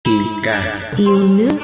Ca yêu nước.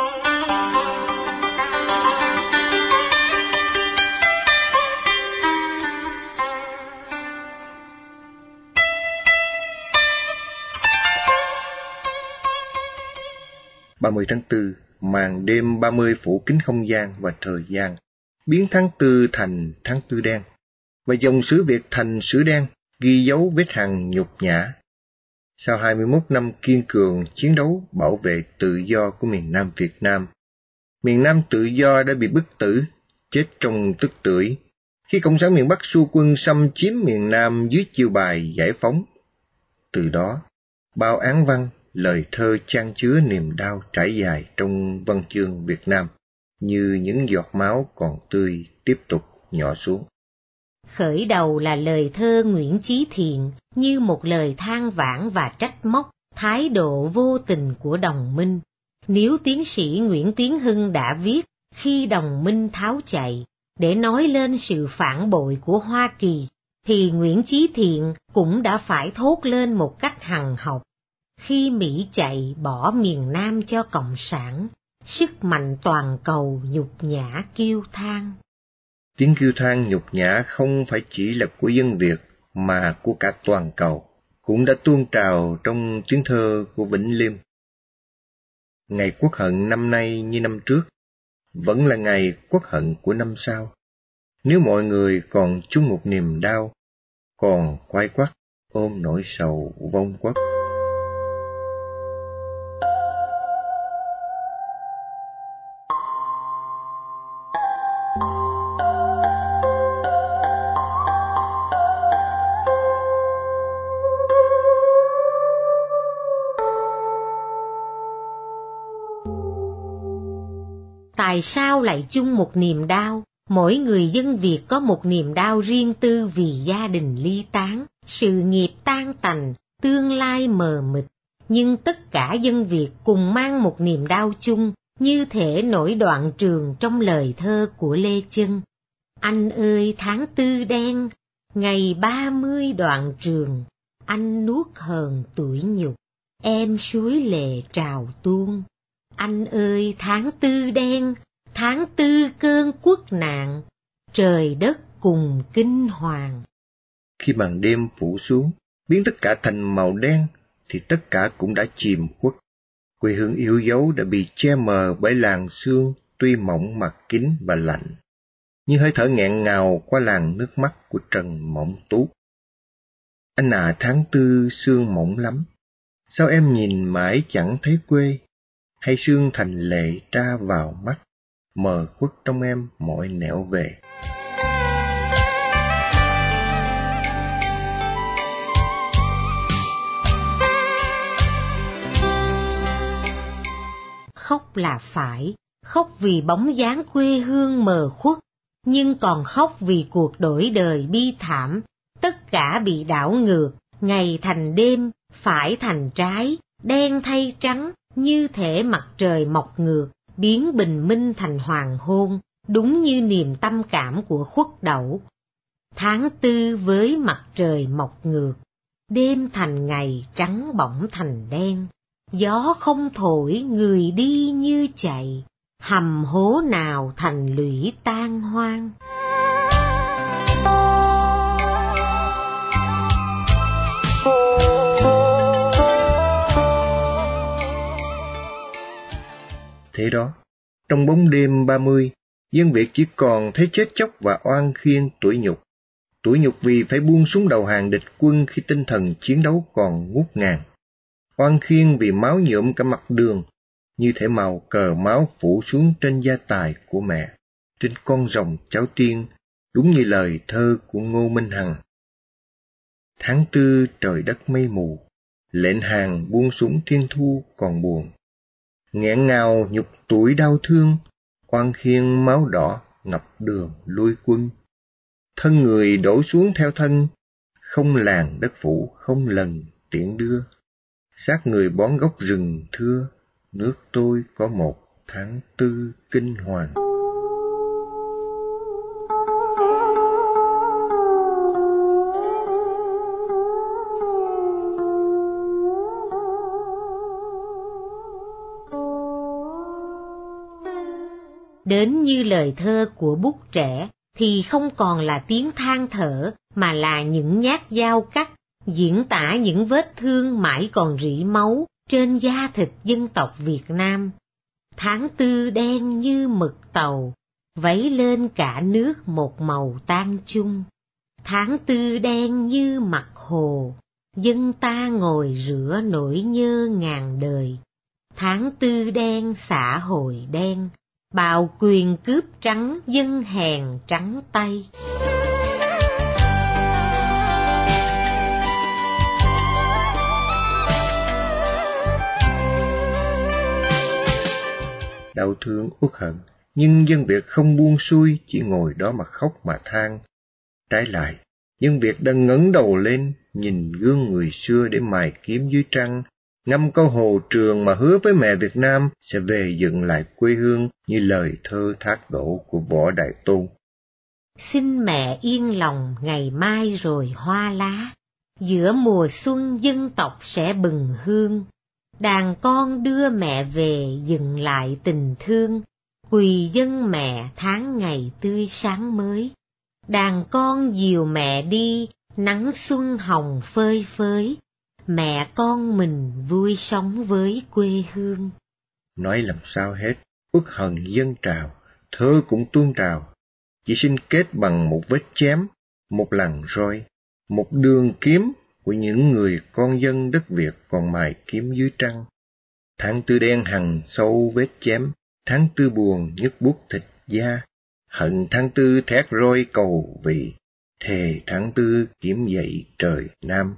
Tháng 4, màn đêm 30 phủ kín không gian và thời gian, biến tháng 4 thành tháng 4 đen, và dòng sử Việt thành sử đen, ghi dấu vết hằn nhục nhã. Sau 21 năm kiên cường chiến đấu bảo vệ tự do của miền Nam Việt Nam, miền Nam tự do đã bị bức tử, chết trong tức tưởi, khi Cộng sản miền Bắc xu quân xâm chiếm miền Nam dưới chiêu bài giải phóng. Từ đó, bao án văn, lời thơ chan chứa niềm đau trải dài trong văn chương Việt Nam, như những giọt máu còn tươi tiếp tục nhỏ xuống. Khởi đầu là lời thơ Nguyễn Chí Thiện như một lời than vãn và trách móc thái độ vô tình của đồng minh. Nếu tiến sĩ Nguyễn Tiến Hưng đã viết khi đồng minh tháo chạy để nói lên sự phản bội của Hoa Kỳ, thì Nguyễn Chí Thiện cũng đã phải thốt lên một cách hằn học. Khi Mỹ chạy bỏ miền Nam cho Cộng sản, sức mạnh toàn cầu nhục nhã kêu than. Tiếng kêu than nhục nhã không phải chỉ là của dân Việt mà của cả toàn cầu, cũng đã tuôn trào trong tiếng thơ của Vĩnh Liêm. Ngày Quốc hận năm nay như năm trước, vẫn là ngày Quốc hận của năm sau. Nếu mọi người còn chung một niềm đau, còn quay quắt ôm nỗi sầu vong quốc. Tại sao lại chung một niềm đau? Mỗi người dân Việt có một niềm đau riêng tư vì gia đình ly tán, sự nghiệp tan tành, tương lai mờ mịt. Nhưng tất cả dân Việt cùng mang một niềm đau chung, như thể nỗi đoạn trường trong lời thơ của Lê Chân. Anh ơi tháng 4 đen, ngày 30 đoạn trường, anh nuốt hờn tuổi nhục, em suối lệ trào tuôn. Anh ơi tháng 4 đen, tháng 4 cơn quốc nạn, trời đất cùng kinh hoàng. Khi màn đêm phủ xuống, biến tất cả thành màu đen, thì tất cả cũng đã chìm khuất. Quê hương yêu dấu đã bị che mờ bởi làn sương tuy mỏng mà kín và lạnh, như hơi thở nghẹn ngào qua làn nước mắt của Trần Mộng Tú. Anh à tháng 4 sương mỏng lắm, sao em nhìn mãi chẳng thấy quê, hay sương thành lệ tra vào mắt, mờ khuất trong em mọi nẻo về. Khóc là phải, khóc vì bóng dáng quê hương mờ khuất, nhưng còn khóc vì cuộc đổi đời bi thảm, tất cả bị đảo ngược, ngày thành đêm, phải thành trái, đen thay trắng, như thể mặt trời mọc ngược, biến bình minh thành hoàng hôn, đúng như niềm tâm cảm của Khuất Đẩu. Tháng 4 với mặt trời mọc ngược, đêm thành ngày trắng bỗng thành đen, gió không thổi người đi như chạy, hầm hố nào thành lũy tan hoang. Thế đó, trong bóng đêm 30, dân Việt chỉ còn thấy chết chóc và oan khiên tủi nhục. Tủi nhục vì phải buông súng đầu hàng địch quân khi tinh thần chiến đấu còn ngút ngàn. Oan khiên vì máu nhuộm cả mặt đường, như thể màu cờ máu phủ xuống trên gia tài của mẹ, trên con rồng cháu tiên, đúng như lời thơ của Ngô Minh Hằng. Tháng 4 trời đất mây mù, lệnh hàng buông súng thiên thu còn buồn. Nghẹn ngào nhục tuổi đau thương, oan khiên máu đỏ ngập đường lui quân. Thân người đổ xuống theo thân, không làng đất phủ không lần tiễn đưa. Xác người bón gốc rừng thưa, nước tôi có một tháng 4 kinh hoàng. đến như lời thơ của bút trẻ, thì không còn là tiếng than thở, mà là những nhát dao cắt, diễn tả những vết thương mãi còn rỉ máu trên da thịt dân tộc Việt Nam. Tháng tư đen như mực tàu, vấy lên cả nước một màu tan chung. Tháng tư đen như mặt hồ, dân ta ngồi rửa nỗi nhơ ngàn đời. Tháng tư đen xã hội đen, bạo quyền cướp trắng dân hèn trắng tay. Đau thương uất hận, nhưng dân Việt không buông xuôi, chỉ ngồi đó mà khóc mà than. Trái lại, dân Việt đang ngẩng đầu lên, nhìn gương người xưa để mài kiếm dưới trăng, ngâm câu Hồ Trường mà hứa với mẹ Việt Nam sẽ về dựng lại quê hương như lời thơ thác đổ của Võ Đại Tôn. Xin mẹ yên lòng ngày mai rồi hoa lá, giữa mùa xuân dân tộc sẽ bừng hương. Đàn con đưa mẹ về dựng lại tình thương, quỳ dân mẹ tháng ngày tươi sáng mới. Đàn con dìu mẹ đi, nắng xuân hồng phơi phới, mẹ con mình vui sống với quê hương. Nói làm sao hết, uất hận dân trào, thơ cũng tuôn trào, chỉ xin kết bằng một vết chém, một lằn roi, một đường kiếm của những người con dân đất Việt còn mài kiếm dưới trăng. Tháng tư đen hằn sâu vết chém, tháng tư buồn nhức buốt thịt da, hận tháng tư thét roi cầu vì, thề tháng tư kiếm dậy trời Nam.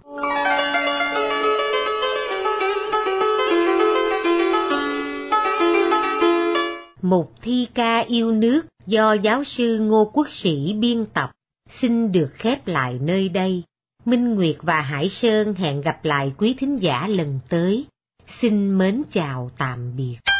Mục thi ca yêu nước do giáo sư Ngô Quốc Sĩ biên tập, xin được khép lại nơi đây. Minh Nguyệt và Hải Sơn hẹn gặp lại quý thính giả lần tới. Xin mến chào tạm biệt.